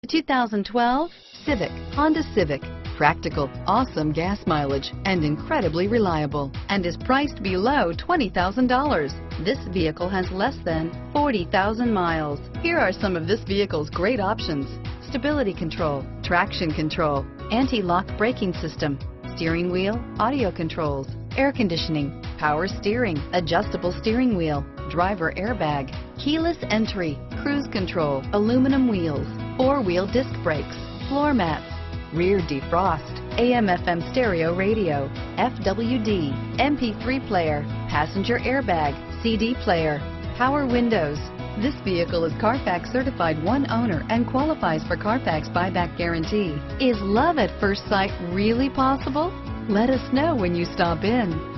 2012 Civic, Honda Civic. Practical, awesome gas mileage, and incredibly reliable, and is priced below $20,000. This vehicle has less than 40,000 miles. Here are some of this vehicle's great options: stability control, traction control, anti-lock braking system, steering wheel audio controls, air conditioning, power steering, adjustable steering wheel, driver airbag, keyless entry, cruise control, aluminum wheels, four-wheel disc brakes, floor mats, rear defrost, AM/FM stereo radio, FWD, MP3 player, passenger airbag, CD player, power windows. This vehicle is Carfax certified one owner and qualifies for Carfax buyback guarantee. Is love at first sight really possible? Let us know when you stop in.